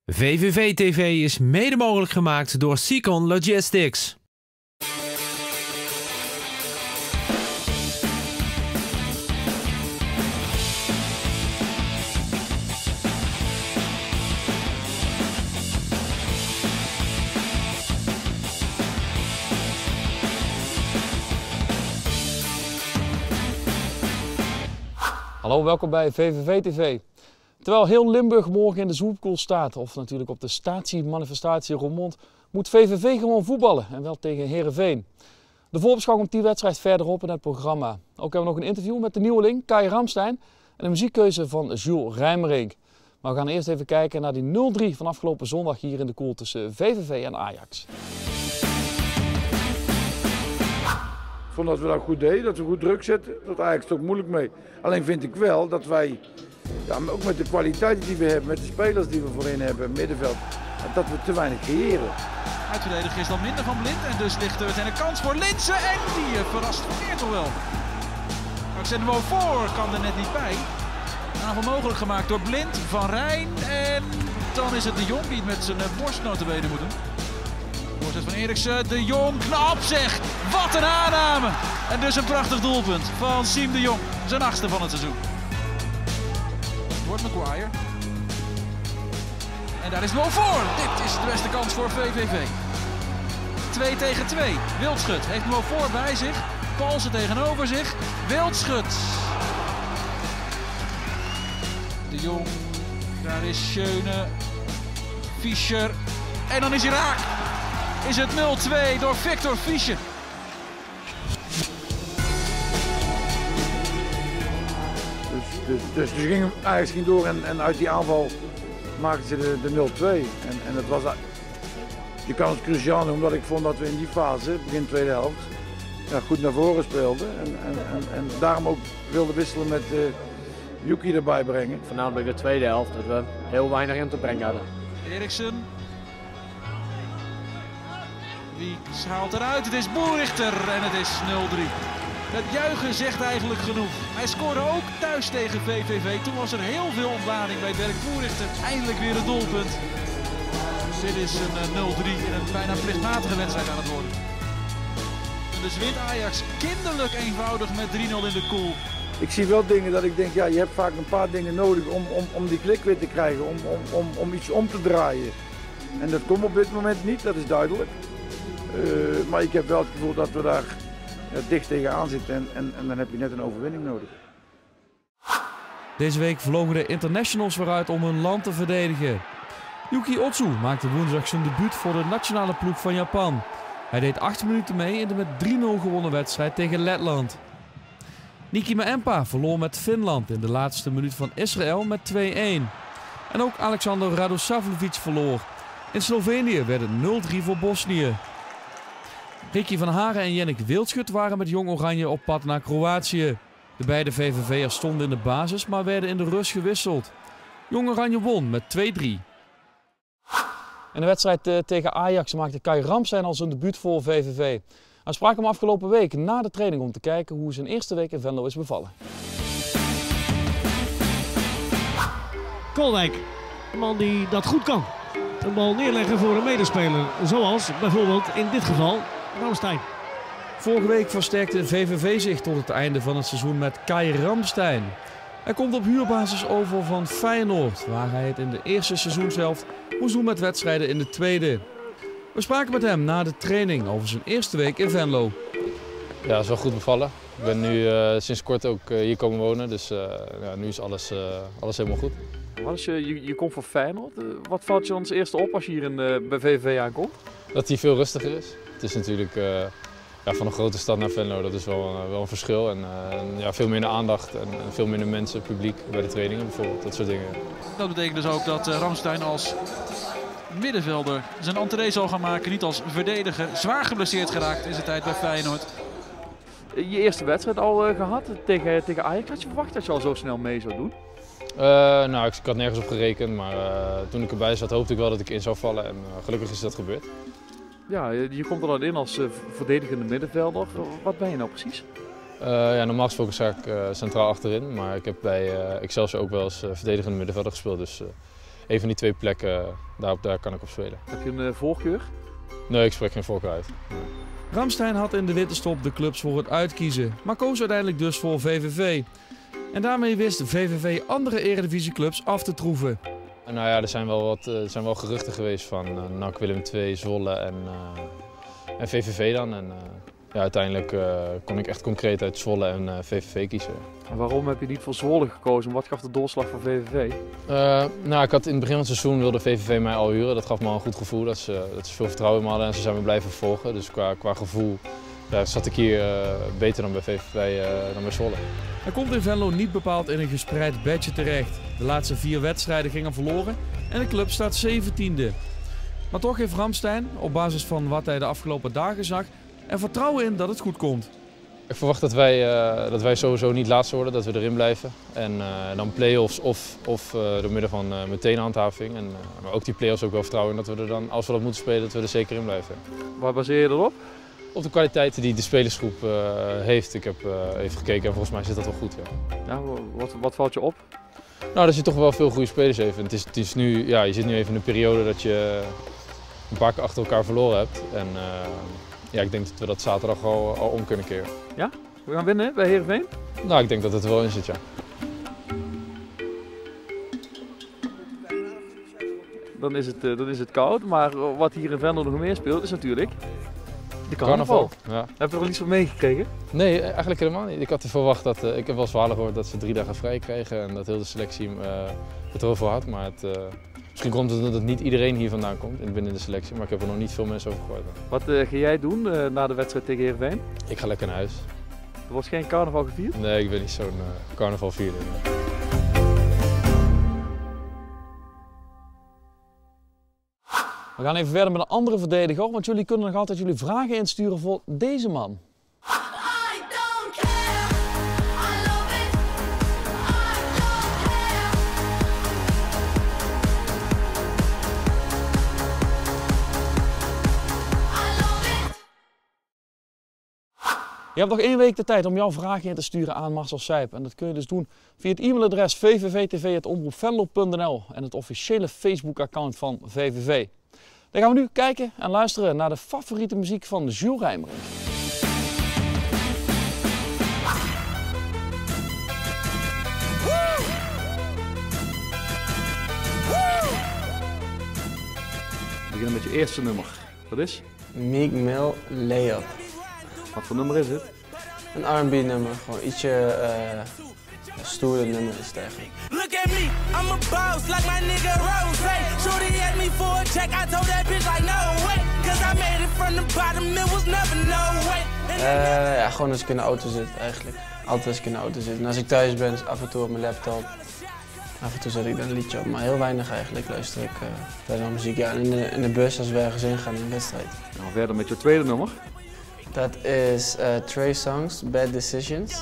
VVV TV is mede mogelijk gemaakt door Seacon Logistics. Hallo, welkom bij VVV TV. Terwijl heel Limburg morgen in de Zoepkool staat, of natuurlijk op de statiemanifestatie in Roermond, moet VVV gewoon voetballen en wel tegen Heerenveen. De voorbeschouwing op die wedstrijd verderop in het programma. Ook hebben we nog een interview met de nieuweling Kai Ramstein en een muziekkeuze van Jules Rijmerink. Maar we gaan eerst even kijken naar die 0-3 van afgelopen zondag hier in de Koel tussen VVV en Ajax. Ik vond dat we dat goed deden, dat we goed druk zetten. Dat Ajax er ook moeilijk mee. Alleen vind ik wel dat wij, ja, ook met de kwaliteiten die we hebben, met de spelers die we voorin hebben, middenveld, dat we te weinig creëren. Uitverdedigen is dan minder van Blind en dus ligt er meteen een kans voor Linssen en die verrast Vermeer toch wel. Alexander voor kan er net niet bij. Een aanval mogelijk gemaakt door Blind, Van Rijn en dan is het de Jong die het met zijn borst notabene moet doen. Voorzet van Eriksen, de Jong, knap zeg! Wat een aanname! En dus een prachtig doelpunt van Siem de Jong, zijn 8e van het seizoen. Wordt Maguire. En daar is 0 voor. Dit is de beste kans voor VVV. 2 tegen 2. Wildschut heeft 0 voor bij zich. Paulsen tegenover zich. Wildschut. De Jong. Daar is Schöne. Fischer. En dan is hij raak. Is het 0-2 door Victor Fischer. Dus Ajax ging door en uit die aanval maakten ze de 0-2. En dat was, je kan het cruciaal noemen, omdat ik vond dat we in die fase, begin tweede helft, ja, goed naar voren speelden. En daarom ook wilden wisselen met Yuki erbij brengen. Voornamelijk de tweede helft, dat we heel weinig in te brengen hadden. Eriksen. Wie haalt eruit? Het is Boerichter en het is 0-3. Het juichen zegt eigenlijk genoeg. Hij scoorde ook thuis tegen VVV. Toen was er heel veel ontlading bij het werk. Boerichter eindelijk weer een doelpunt. Dit is een 0-3 in een bijna plichtmatige wedstrijd aan het worden. En dus wint Ajax kinderlijk eenvoudig met 3-0 in de Koel. Ik zie wel dingen dat ik denk, ja, je hebt vaak een paar dingen nodig om die klik weer te krijgen, om iets om te draaien. En dat komt op dit moment niet, dat is duidelijk. Maar ik heb wel het gevoel dat we daar dicht tegenaan zitten en dan heb je net een overwinning nodig. Deze week vlogen de internationals weer uit om hun land te verdedigen. Yuki Otsu maakte woensdag zijn debuut voor de nationale ploeg van Japan. Hij deed 8 minuten mee in de met 3-0 gewonnen wedstrijd tegen Letland. Niki Maempa verloor met Finland in de laatste minuut van Israël met 2-1. En ook Alexander Radosavljevic verloor. In Slovenië werd het 0-3 voor Bosnië. Ricky van Haren en Jennik Wildschut waren met Jong Oranje op pad naar Kroatië. De beide VVV'ers stonden in de basis, maar werden in de rust gewisseld. Jong Oranje won met 2-3. In de wedstrijd tegen Ajax maakte Kai Ramstein al zijn debuut voor VVV. Hij sprak hem afgelopen week na de training om te kijken hoe zijn eerste week in Venlo is bevallen. Koolwijk, een man die dat goed kan. Een bal neerleggen voor een medespeler, zoals bijvoorbeeld in dit geval Ramstein. Vorige week versterkte VVV zich tot het einde van het seizoen met Kai Ramstein. Hij komt op huurbasis over van Feyenoord, waar hij het in de eerste seizoenshelft moest doen met wedstrijden in de tweede. We spraken met hem na de training over zijn eerste week in Venlo. Ja, het is wel goed bevallen. Ik ben nu sinds kort ook hier komen wonen, dus ja, nu is alles helemaal goed. Als je komt voor Feyenoord, wat valt je ons eerste op als je hier bij VVV aankomt? Dat hij veel rustiger is. Het is natuurlijk ja, van een grote stad naar Venlo, dat is wel een verschil. En ja, veel minder aandacht en veel minder mensen, publiek bij de trainingen bijvoorbeeld, dat soort dingen. Dat betekent dus ook dat Ramstein als middenvelder zijn entree zal gaan maken, niet als verdediger. Zwaar geblesseerd geraakt in zijn tijd bij Feyenoord. Je eerste wedstrijd al gehad tegen Ajax. Had je verwacht dat je al zo snel mee zou doen? Nou, ik had nergens op gerekend, maar toen ik erbij zat hoopte ik wel dat ik in zou vallen en gelukkig is dat gebeurd. Ja, je komt er dan in als verdedigende middenvelder. Wat ben je nou precies? Ja, normaal gesproken sta ik centraal achterin, maar ik heb bij Excelsior ook wel eens verdedigende middenvelder gespeeld. Dus een van die 2 plekken, daar kan ik op spelen. Heb je een voorkeur? Nee, ik spreek geen voorkeur uit. Nee. Ramstein had in de winterstop de clubs voor het uitkiezen, maar koos uiteindelijk dus voor VVV. En daarmee wist VVV andere eredivisieclubs af te troeven. En nou ja, er zijn wel geruchten geweest van NAC, Willem II, Zwolle en VVV dan. En ja, uiteindelijk kon ik echt concreet uit Zwolle en VVV kiezen. En waarom heb je niet voor Zwolle gekozen? Wat gaf de doorslag voor VVV? Nou, ik had in het begin van het seizoen wilde VVV mij al huren. Dat gaf me al een goed gevoel dat ze veel vertrouwen in me hadden en ze zijn me blijven volgen. Dus qua gevoel zat ik hier beter dan bij VVV dan bij Zwolle. Hij komt in Venlo niet bepaald in een gespreid bedje terecht. De laatste 4 wedstrijden gingen verloren en de club staat 17e. Maar toch heeft Ramstein, op basis van wat hij de afgelopen dagen zag, er vertrouwen in dat het goed komt. Ik verwacht dat wij sowieso niet laatste worden, dat we erin blijven. En dan play-offs of door middel van meteen handhaving. Maar ook die play-offs ook wel vertrouwen in dat we er dan, als we dat moeten spelen, dat we er zeker in blijven. Waar baseer je erop? Op de kwaliteiten die de spelersgroep heeft. Ik heb even gekeken en volgens mij zit dat wel goed. Ja. Wat valt je op? Nou, dat je toch wel veel goede spelers heeft. En het is nu, ja, je zit nu even in een periode dat je een paar keer achter elkaar verloren hebt. En ja, ik denk dat we dat zaterdag al om kunnen keren. Ja? We gaan winnen bij Heerenveen? Nou, ik denk dat het er wel in zit, ja. Dan is het koud, maar wat hier in Venlo nog meer speelt is natuurlijk de carnaval. Ja. Heb je er al iets van meegekregen? Nee, eigenlijk helemaal niet. Ik had er verwacht dat, ik heb wel verhalen gehoord dat ze 3 dagen vrij kregen en dat heel de selectie het erover had. Maar misschien komt het omdat niet iedereen hier vandaan komt binnen de selectie, maar ik heb er nog niet veel mensen over gehoord. Wat ga jij doen na de wedstrijd tegen Heerenveen? Ik ga lekker naar huis. Er wordt geen carnaval gevierd? Nee, ik ben niet zo'n carnavalvierder. We gaan even verder met een andere verdediger, want jullie kunnen nog altijd jullie vragen insturen voor deze man. Je hebt nog 1 week de tijd om jouw vragen in te sturen aan Marcel Sijp. En dat kun je dus doen via het e-mailadres vvvtv@omroepvenlo.nl en het officiële Facebook-account van VVV. Dan gaan we nu kijken en luisteren naar de favoriete muziek van Jules Rijmerink. We beginnen met je eerste nummer. Wat is? Meek Mill Layup. Wat voor nummer is het? Een R&B nummer, gewoon ietsje stoerder nummer is het eigenlijk. Look at me, I'm a boss like my nigga Rose. Shorty asked me for a check, I told that bitch like no way. Cause I made it from the bottom, it was never no way. Ja, gewoon als ik in de auto zit eigenlijk. Altijd als ik in de auto zit. En als ik thuis ben, af en toe op mijn laptop. Af en toe zet ik dan een liedje op, maar heel weinig eigenlijk luister ik naar muziek. Ja, in de bus als we ergens in gaan in een wedstrijd. Nou, verder met je tweede nummer. Dat is Trey Songz, Bad Decisions.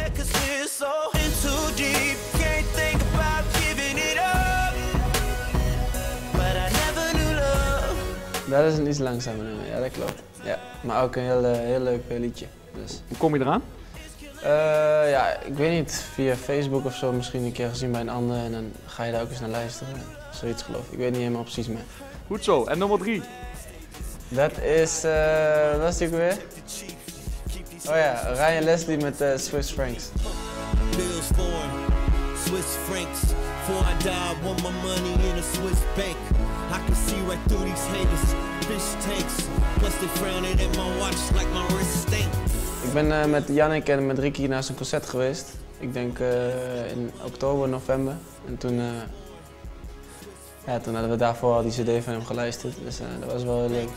Dat is een iets langzamer nummer, ja dat klopt. Ja, maar ook een heel leuk liedje. Dus. Hoe kom je eraan? Ja, ik weet niet, via Facebook of zo misschien een keer gezien bij een ander en dan ga je daar ook eens naar luisteren. Zoiets geloof ik, ik weet niet helemaal precies meer. Goed zo, en nummer 3? Dat is, wat is die ook weer? Oh ja, Ryan Leslie met Swiss Francs. Bills for Swiss francs. Before I die, I want my money in a Swiss bank. I can see right through these haters, fish tanks. Plus they frowning at my watch like my wrist stink. Ik ben met Jannik en met Ricky naar zijn concert geweest. Ik denk in oktober, november. En toen hadden we daarvoor al die cd van hem geluisterd. Dus dat was wel heel leuk.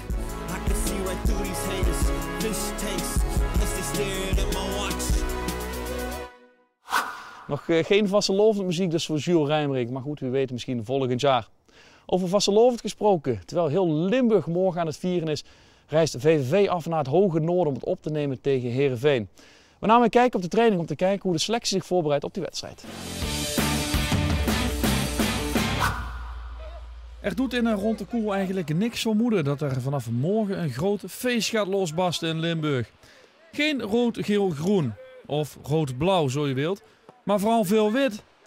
Nog geen vastelovend muziek dus voor Jules Rijmerink, maar goed, wie weet misschien volgend jaar. Over vastelovend gesproken, terwijl heel Limburg morgen aan het vieren is, reist VVV af naar het hoge noorden om het op te nemen tegen Heerenveen. We namen een kijkje op de training om te kijken hoe de selectie zich voorbereidt op die wedstrijd. Er doet in en rond de koel eigenlijk niks vermoeden dat er vanaf morgen een groot feest gaat losbarsten in Limburg. Geen rood, geel, groen of rood-blauw zo je wilt, maar vooral veel wit.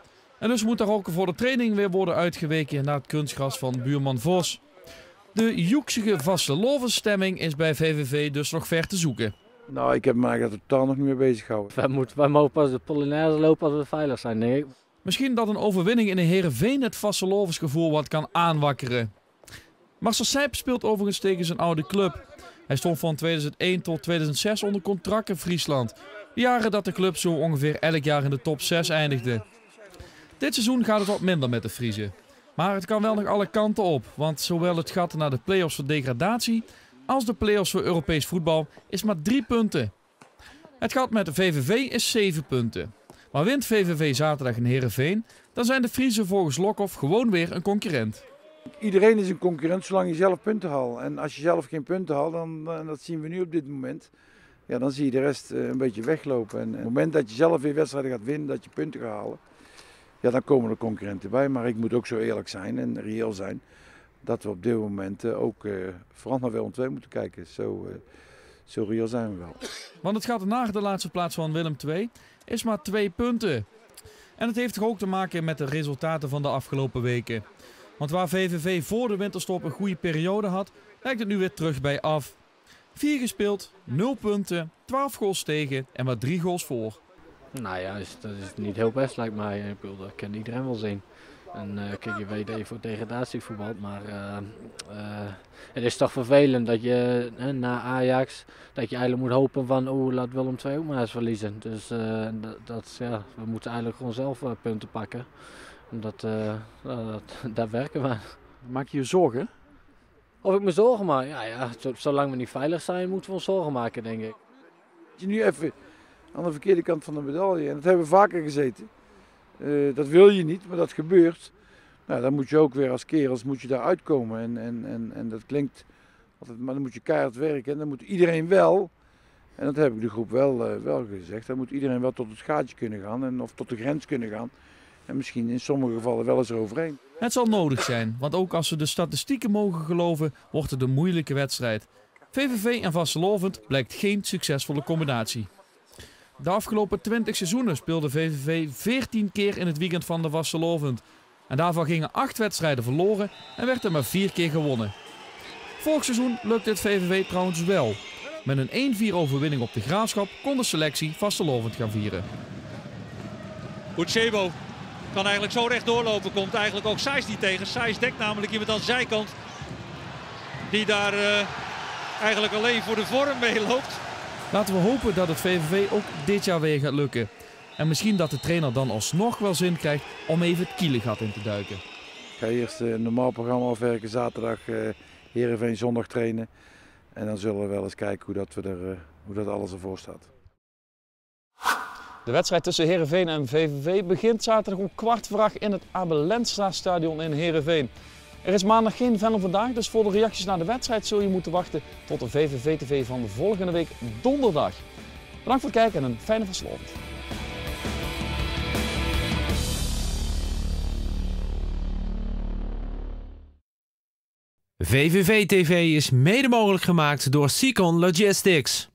En dus moet daar ook voor de training weer worden uitgeweken naar het kunstgras van buurman Vos. De joeksige vastelovensstemming is bij VVV dus nog ver te zoeken. Nou, ik heb me eigenlijk totaal nog niet mee bezig gehouden. Wij mogen pas de Polonaise lopen als we veilig zijn, nee. Misschien dat een overwinning in de Heerenveen het vastelovensgevoel wat kan aanwakkeren. Marcel Sijp speelt overigens tegen zijn oude club. Hij stond van 2001 tot 2006 onder contract in Friesland. De jaren dat de club zo ongeveer elk jaar in de top 6 eindigde. Dit seizoen gaat het wat minder met de Friezen. Maar het kan wel nog alle kanten op, want zowel het gat naar de play-offs voor degradatie als de play-offs voor Europees voetbal is maar 3 punten. Het gat met de VVV is 7 punten. Maar wint VVV zaterdag in Heerenveen, dan zijn de Friezen volgens Lokhoff gewoon weer een concurrent. Iedereen is een concurrent zolang je zelf punten haalt. En als je zelf geen punten haalt, dan dat zien we nu op dit moment, ja, dan zie je de rest een beetje weglopen. En op het moment dat je zelf weer wedstrijden gaat winnen, dat je punten gaat halen, ja, dan komen er concurrenten bij. Maar ik moet ook zo eerlijk zijn en reëel zijn dat we op dit moment ook vooral naar Willem II moeten kijken. Zo reëel zijn we wel. Want het gaat naar de laatste plaats van Willem II is maar 2 punten. En het heeft toch ook te maken met de resultaten van de afgelopen weken. Want waar VVV voor de winterstop een goede periode had, lijkt het nu weer terug bij af. 4 gespeeld, 0 punten, 12 goals tegen en maar 3 goals voor. Nou ja, dat is niet heel best lijkt mij. Ik bedoel, dat kan iedereen wel zien. En kijk, je weet even voor degradatie voetbalt, maar het is toch vervelend dat je na Ajax, dat je eigenlijk moet hopen van laat Willem II ook maar eens verliezen. Dus ja, we moeten eigenlijk gewoon zelf punten pakken. Daar werken we aan. Maak je je zorgen? Of ik me zorgen maak? Ja, zolang we niet veilig zijn moeten we ons zorgen maken, denk ik. Je nu even aan de verkeerde kant van de medaille en dat hebben we vaker gezeten. Dat wil je niet, maar dat gebeurt. Nou, dan moet je ook weer als kerels moet je daar uitkomen. En dat klinkt altijd, maar dan moet je keihard werken. En dan moet iedereen wel, en dat heb ik de groep wel gezegd, dan moet iedereen wel tot het gaatje kunnen gaan of tot de grens kunnen gaan. En misschien in sommige gevallen wel eens eroverheen. Het zal nodig zijn, want ook als we de statistieken mogen geloven, wordt het een moeilijke wedstrijd. VVV en Vastelovend blijkt geen succesvolle combinatie. De afgelopen 20 seizoenen speelde VVV 14 keer in het weekend van de Vastelovend. En daarvan gingen 8 wedstrijden verloren en werd er maar 4 keer gewonnen. Vorig seizoen lukte het VVV trouwens wel. Met een 1-4 overwinning op de Graafschap kon de selectie Vastelovend gaan vieren. Uchebo kan eigenlijk zo recht doorlopen, komt eigenlijk ook Sijs niet tegen. Sijs dekt namelijk iemand aan de zijkant die daar eigenlijk alleen voor de vorm mee loopt. Laten we hopen dat het VVV ook dit jaar weer gaat lukken. En misschien dat de trainer dan alsnog wel zin krijgt om even het kielengat in te duiken. Ik ga eerst een normaal programma afwerken, zaterdag Heerenveen, zondag trainen. En dan zullen we wel eens kijken hoe dat alles ervoor staat. De wedstrijd tussen Heerenveen en VVV begint zaterdag om 8:15 in het Abel Lenstra stadion in Heerenveen. Er is maandag geen Venlo vandaag, dus voor de reacties naar de wedstrijd zul je moeten wachten tot de VVV-TV van de volgende week donderdag. Bedankt voor het kijken en een fijne Vastelovend. VVV-TV is mede mogelijk gemaakt door Seacon Logistics.